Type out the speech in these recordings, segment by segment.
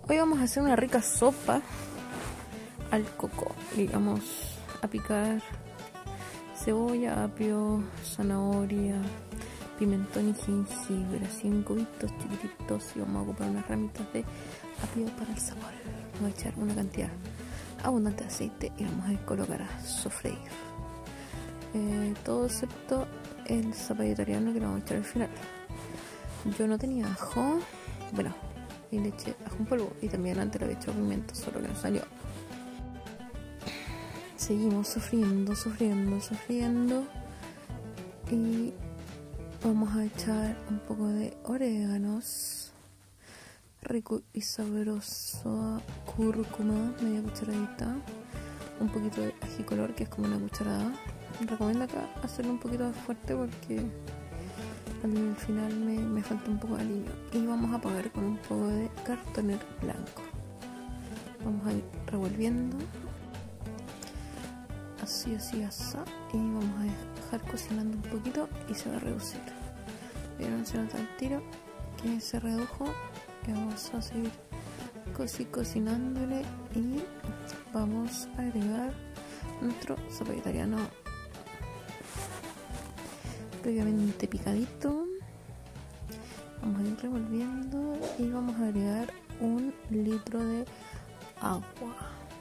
Hoy vamos a hacer una rica sopa al coco. Y vamos a picar cebolla, apio, zanahoria, pimentón y jengibre, así en cubitos chiquititos. Y vamos a ocupar unas ramitas de apio para el sabor. Vamos a echar una cantidad abundante de aceite y vamos a colocar a sofreír. Todo excepto el zapallo italiano que lo vamos a echar al final. Yo no tenía ajo, bueno, y le eché ajo en polvo y también antes le había echado pimiento, solo que no salió. Seguimos sofriendo y vamos a echar un poco de oréganos, rico y sabroso, cúrcuma, media cucharadita, un poquito de ají color que es como una cucharada. Recomiendo acá hacerlo un poquito más fuerte porque al final me falta un poco de aliño. Y vamos a apagar con un poco de cartoner blanco. Vamos a ir revolviendo así, así. Y vamos a dejar cocinando un poquito y se va a reducir. Vieron, se nota el tiro que se redujo. Y vamos a seguir cocinándole y vamos a agregar nuestro zapallo italiano previamente picadito. Vamos a ir revolviendo y vamos a agregar 1 litro de agua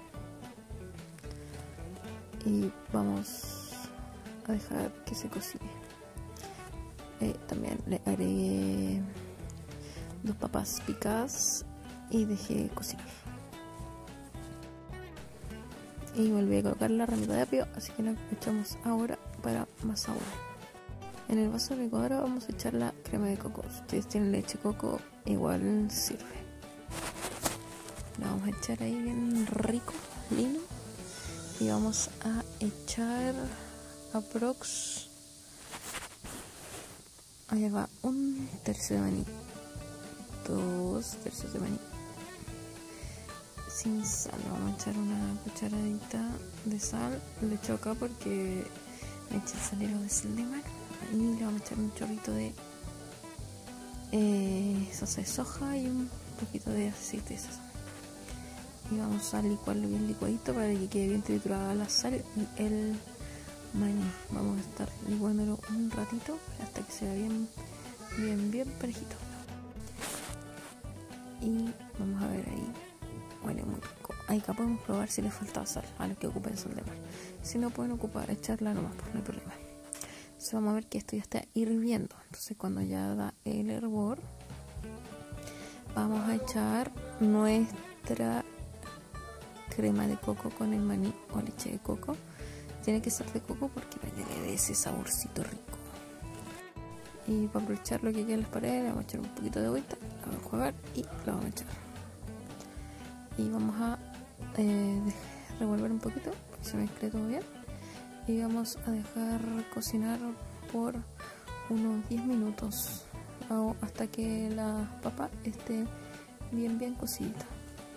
y vamos a dejar que se cocine. También le agregué 2 papas picadas y dejé cocinar. Y volví a colocar la ramita de apio, así que la echamos ahora para más sabor. En el vaso de licuadora vamos a echar la crema de coco. Si ustedes tienen leche de coco, igual sirve. La vamos a echar ahí bien rico, lindo. Y vamos a echar aprox. Allá va 1 tercio de maní, 2 tercios de maní. Sin sal, vamos a echar una cucharadita de sal. Le echo acá porque me eché el salero de sal de mar. Y le vamos a echar un chorrito de salsa de soja y un poquito de aceite de sésamo. Y vamos a licuarlo bien licuadito para que quede bien triturada la sal y el maní. Vamos a estar licuándolo un ratito hasta que sea bien parejito. Y vamos a ver ahí. Huele muy rico. Ahí acá podemos probar si le falta sal a los que ocupen sal de mar. Si no, pueden echarla nomás, pues no hay problema. Entonces vamos a ver que esto ya está hirviendo. Entonces cuando ya da el hervor, vamos a echar nuestra crema de coco con el maní o leche de coco. Tiene que ser de coco porque para que le dé ese saborcito rico. Y para aprovechar lo que queda en las paredes, le vamos a echar un poquito de agüita, la vamos a enjuagar y la vamos a echar. Y vamos a revolver un poquito para que se mezcle todo bien. Y vamos a dejar cocinar por unos 10 minutos hasta que la papa esté bien cocida.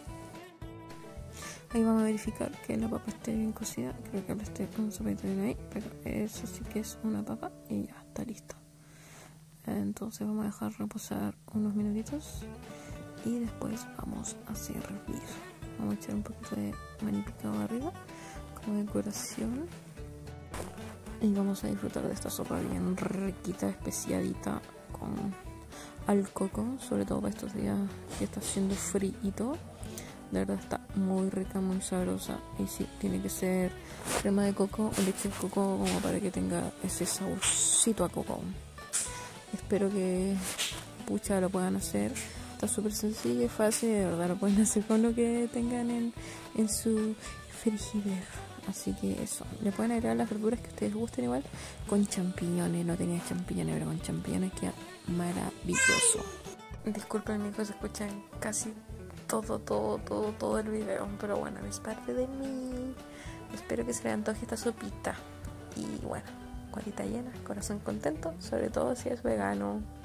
Ahí vamos a verificar que la papa esté bien cocida. Creo que esté un sopito bien ahí, pero eso sí que es una papa y ya está listo. Entonces vamos a dejar reposar unos minutitos y después vamos a servir. Vamos a echar un poquito de maní picado arriba como decoración. Y vamos a disfrutar de esta sopa bien riquita, especiadita con al coco, sobre todo para estos días que está haciendo frío. De verdad está muy rica, muy sabrosa. Y sí, tiene que ser crema de coco o leche de coco como para que tenga ese saborcito a coco. Espero que lo puedan hacer. Está súper sencillo y fácil, de verdad lo pueden hacer con lo que tengan en su frigider. Así que eso, le pueden agregar las verduras que ustedes gusten igual con champiñones. No tenía champiñones, pero con champiñones queda maravilloso. Disculpen, mi hijo, se escuchan casi todo el video, pero bueno, es parte de mí. Espero que se le antoje esta sopita. Y bueno, colita llena, corazón contento, sobre todo si es vegano.